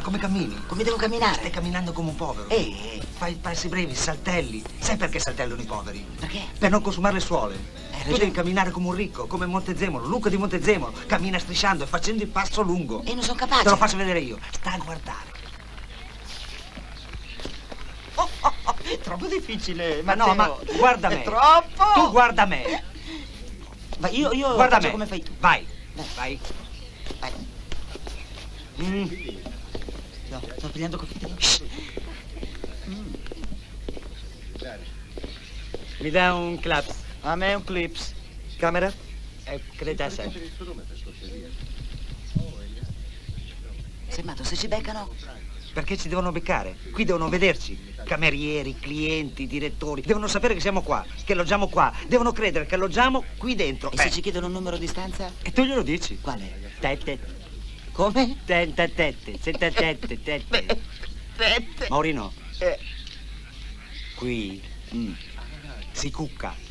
come cammini? Come devo camminare? Stai camminando come un povero. Fai passi brevi, saltelli. Sai perché saltellano i poveri? Perché? Per non consumare le suole. Tu ragione. devi camminare come un ricco, come Montezemolo, Luca di Montezemolo. Cammina strisciando e facendo il passo lungo. E non sono capace. Te lo faccio vedere io. Sta a guardare. È troppo difficile, Ma no, ma guarda me. È troppo! Tu guarda me. Ma io Guarda faccio me. come fai tu. Vai. Vai. Vai. Vai. No, sto pigliando confettino. Mi dà un claps. A me un clips. Camera? Creta 6. Sei matto, se ci beccano? Perché ci devono beccare? Qui devono vederci. Camerieri, clienti, direttori. Devono sapere che siamo qua, che alloggiamo qua. Devono credere che alloggiamo qui dentro. E se ci chiedono un numero di stanza? E tu glielo dici? Quale? Tette. Come? Tenta tette. Senta tette, tette. Tette. Maurino. Qui si cucca.